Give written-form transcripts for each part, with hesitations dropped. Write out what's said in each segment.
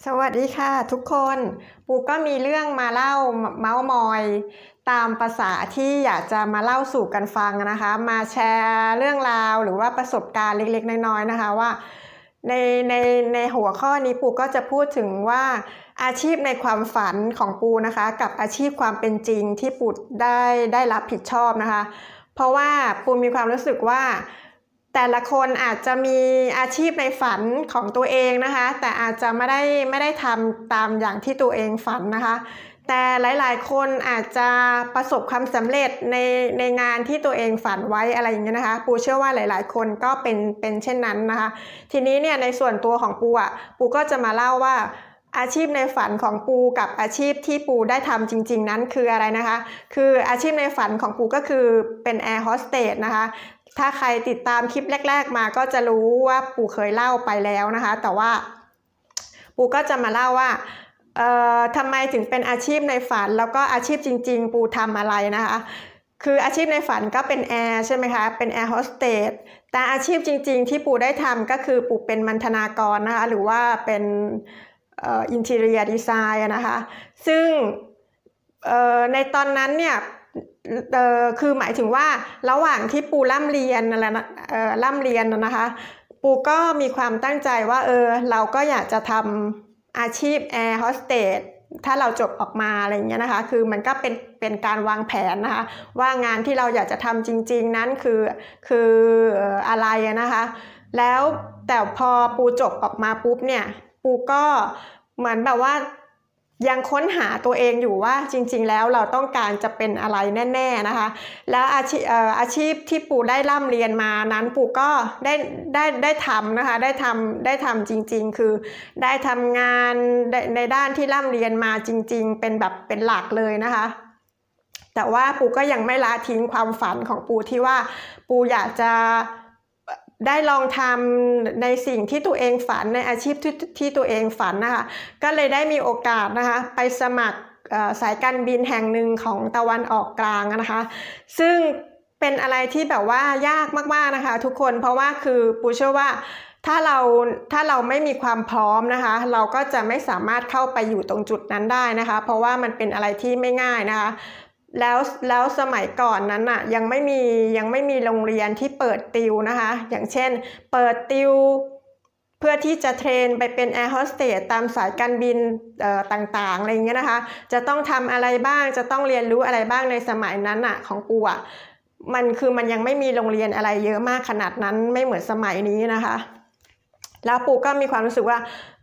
สวัสดีค่ะทุกคนปูก็มีเรื่องมาเล่าเมาส์มอยตามภาษาที่อยากจะมาเล่าสู่กันฟังนะคะมาแชร์เรื่องราวหรือว่าประสบการณ์เล็กๆน้อยๆนะคะว่าในในในหัวข้อนี้ปูก็จะพูดถึงว่าอาชีพในความฝันของปูนะคะกับอาชีพความเป็นจริงที่ปูได้รับผิดชอบนะคะเพราะว่าปูมีความรู้สึกว่าแต่ละคนอาจจะมีอาชีพในฝันของตัวเองนะคะแต่อาจจะไม่ได้ทำตามอย่างที่ตัวเองฝันนะคะแต่หลายๆคนอาจจะประสบความสำเร็จในงานที่ตัวเองฝันไว้อะไรอย่างเงี้ยนะคะปูเชื่อว่าหลายๆคนก็เป็นเช่นนั้นนะคะทีนี้เนี่ยในส่วนตัวของปูก็จะมาเล่าว่าอาชีพในฝันของปูกับอาชีพที่ปูได้ทำจริงๆนั้นคืออะไรนะคะคืออาชีพในฝันของปูก็คือเป็นแอร์โฮสเตสนะคะถ้าใครติดตามคลิปแรกๆมาก็จะรู้ว่าปูเคยเล่าไปแล้วนะคะแต่ว่าปูก็จะมาเล่าว่าทำไมถึงเป็นอาชีพในฝันแล้วก็อาชีพจริงๆปูทำอะไรนะคะคืออาชีพในฝันก็เป็นแอร์ใช่ไหมคะเป็นแอร์โฮสเตสแต่อาชีพจริงๆที่ปูได้ทำก็คือปูเป็นบรรณาธิการนะคะหรือว่าเป็นอินทีเรียดีไซน์นะคะซึ่งในตอนนั้นเนี่ยคือหมายถึงว่าระหว่างที่ปูร่ำเรียนนะคะปูก็มีความตั้งใจว่าเราก็อยากจะทำอาชีพแอร์โฮสเตสถ้าเราจบออกมาอะไรอย่างเงี้ยนะคะคือมันก็เป็นการวางแผนนะคะว่างานที่เราอยากจะทำจริงๆนั้นคืออะไรนะคะแล้วแต่พอปูจบออกมาปุ๊บเนี่ยปูก็เหมือนแบบว่ายังค้นหาตัวเองอยู่ว่าจริงๆแล้วเราต้องการจะเป็นอะไรแน่ๆนะคะแล้วอาชีพที่ปูได้ร่ำเรียนมานั้นปูก็ได้ทำนะคะได้ทำจริงๆคือได้ทำงานในด้านที่ร่ำเรียนมาจริงๆเป็นหลักเลยนะคะแต่ว่าปูก็ยังไม่ละทิ้งความฝันของปูที่ว่าปูอยากจะได้ลองทำในสิ่งที่ตัวเองฝันในอาชีพที่ตัวเองฝันนะคะก็เลยได้มีโอกาสนะคะไปสมัครสายการบินแห่งหนึ่งของตะวันออกกลางนะคะซึ่งเป็นอะไรที่แบบว่ายากมากๆนะคะทุกคนเพราะว่าคือปูเชื่อว่าถ้าเราไม่มีความพร้อมนะคะเราก็จะไม่สามารถเข้าไปอยู่ตรงจุดนั้นได้นะคะเพราะว่ามันเป็นอะไรที่ไม่ง่ายนะคะแล้วสมัยก่อนนั้นอ่ะยังไม่มีโรงเรียนที่เปิดติวนะคะอย่างเช่นเปิดติวเพื่อที่จะเทรนไปเป็นแอร์โฮสเตสตามสายการบินต่างๆอะไรเงี้ยนะคะจะต้องทำอะไรบ้างจะต้องเรียนรู้อะไรบ้างในสมัยนั้นอ่ะของปูอ่ะมันยังไม่มีโรงเรียนอะไรเยอะมากขนาดนั้นไม่เหมือนสมัยนี้นะคะแล้วปูก็มีความรู้สึกว่า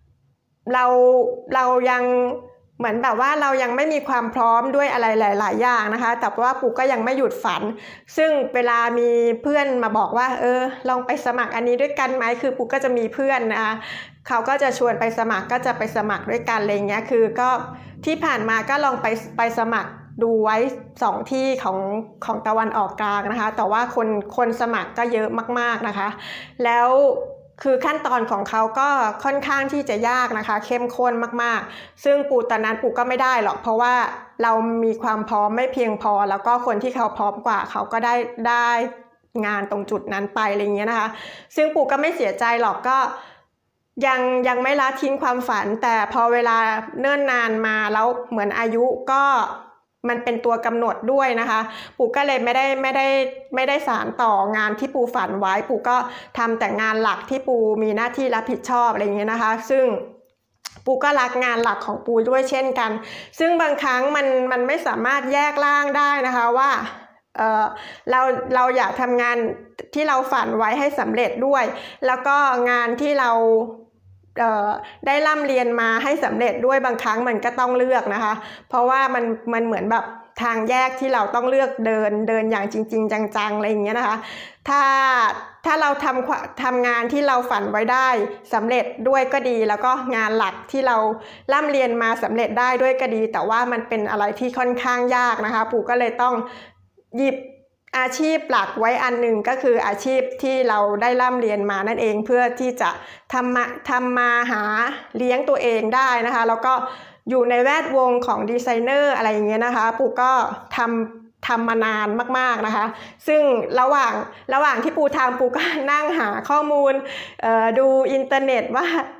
เรายังเหมือนแบบว่าเรายังไม่มีความพร้อมด้วยอะไรหลายๆอย่างนะคะแต่ว่าปูก็ยังไม่หยุดฝันซึ่งเวลามีเพื่อนมาบอกว่าลองไปสมัครอันนี้ด้วยกันไหมคือปูก็จะมีเพื่อนนะคะเขาก็จะชวนไปสมัครก็จะไปสมัครด้วยกันอะไรเงี้ยคือก็ที่ผ่านมาก็ลองไปสมัครดูไว้2ที่ของตะวันออกกลางนะคะแต่ว่าคนสมัครก็เยอะมากๆนะคะแล้วคือขั้นตอนของเขาก็ค่อนข้างที่จะยากนะคะเข้มข้นมากๆซึ่งตอนนั้นปูก็ไม่ได้หรอกเพราะว่าเรามีความพร้อมไม่เพียงพอแล้วก็คนที่เขาพร้อมกว่าเขาก็ได้งานตรงจุดนั้นไปอะไรเงี้ยนะคะซึ่งปูก็ไม่เสียใจหรอกก็ยังไม่ละทิ้งความฝันแต่พอเวลาเนิ่นนานมาแล้วเหมือนอายุก็มันเป็นตัวกำหนดด้วยนะคะปูก็เลยไม่ได้สานต่องานที่ปูฝันไว้ปูก็ทำแต่งานหลักที่ปูมีหน้าที่รับผิดชอบอะไรอย่างเงี้ยนะคะซึ่งปูก็รักงานหลักของปูด้วยเช่นกันซึ่งบางครั้งมันไม่สามารถแยกร่างได้นะคะว่าเราอยากทำงานที่เราฝันไว้ให้สำเร็จด้วยแล้วก็งานที่เราได้ร่ำเรียนมาให้สำเร็จด้วยบางครั้งมันก็ต้องเลือกนะคะเพราะว่ามันเหมือนแบบทางแยกที่เราต้องเลือกเดินอย่างจริงๆจังๆอะไรอย่างเงี้ยนะคะถ้าเราทำงานที่เราฝันไว้ได้สำเร็จด้วยก็ดีแล้วก็งานหลักที่เราร่ำเรียนมาสำเร็จได้ด้วยก็ดีแต่ว่ามันเป็นอะไรที่ค่อนข้างยากนะคะปู่ก็เลยต้องหยิบอาชีพหลักไว้อันหนึ่งก็คืออาชีพที่เราได้ร่ำเรียนมานั่นเองเพื่อที่จะทำมาหาเลี้ยงตัวเองได้นะคะแล้วก็อยู่ในแวดวงของดีไซเนอร์อะไรอย่างเงี้ยนะคะปูก็ทำมานานมากๆนะคะซึ่งระหว่างที่ปูทำปูก็นั่งหาข้อมูลดูอินเทอร์เน็ตว่า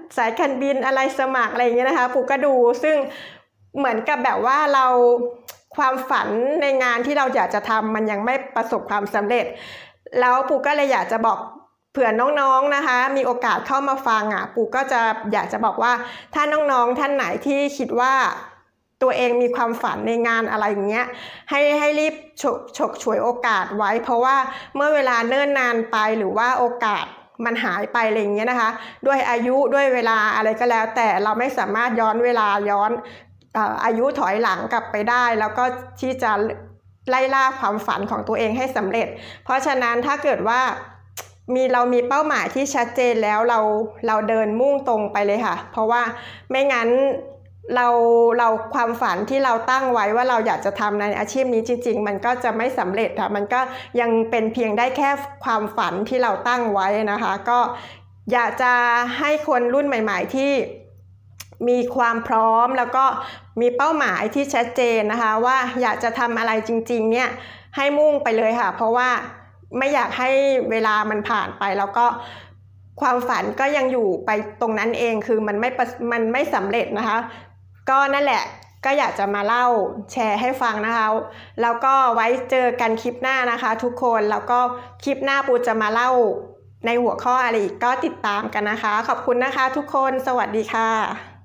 สายการบินอะไรสมัครอะไรอย่างเงี้ยนะคะปูก็ดูซึ่งเหมือนกับแบบว่าเราความฝันในงานที่เราอยากจะทำมันยังไม่ประสบความสำเร็จแล้วปูก็เลยอยากจะบอกเผื่อน้องๆนะคะมีโอกาสเข้ามาฟังปูก็จะอยากจะบอกว่าถ้าน้องๆท่านไหนที่คิดว่าตัวเองมีความฝันในงานอะไรอย่างเงี้ยให้รีบฉกฉวยโอกาสไว้เพราะว่าเมื่อเวลาเนิ่นนานไปหรือว่าโอกาสมันหายไปอะไรอย่างเงี้ยนะคะด้วยอายุด้วยเวลาอะไรก็แล้วแต่เราไม่สามารถย้อนเวลาย้อนอายุถอยหลังกลับไปได้แล้วก็ที่จะไล่ล่าความฝันของตัวเองให้สำเร็จเพราะฉะนั้นถ้าเกิดว่าเรามีเป้าหมายที่ชัดเจนแล้วเราเดินมุ่งตรงไปเลยค่ะเพราะว่าไม่งั้นเราความฝันที่เราตั้งไว้ว่าเราอยากจะทำในอาชีพนี้จริงๆมันก็จะไม่สำเร็จค่ะมันก็ยังเป็นเพียงได้แค่ความฝันที่เราตั้งไว้นะคะก็อยากจะให้คนรุ่นใหม่ๆที่มีความพร้อมแล้วก็มีเป้าหมายที่ชัดเจนนะคะว่าอยากจะทำอะไรจริงๆเนี่ยให้มุ่งไปเลยค่ะเพราะว่าไม่อยากให้เวลามันผ่านไปแล้วก็ความฝันก็ยังอยู่ไปตรงนั้นเองคือมันไม่สำเร็จนะคะก็นั่นแหละก็อยากจะมาเล่าแชร์ให้ฟังนะคะแล้วก็ไว้เจอกันคลิปหน้านะคะทุกคนแล้วก็คลิปหน้าปูจะมาเล่าในหัวข้ออะไรอีกก็ติดตามกันนะคะขอบคุณนะคะทุกคนสวัสดีค่ะ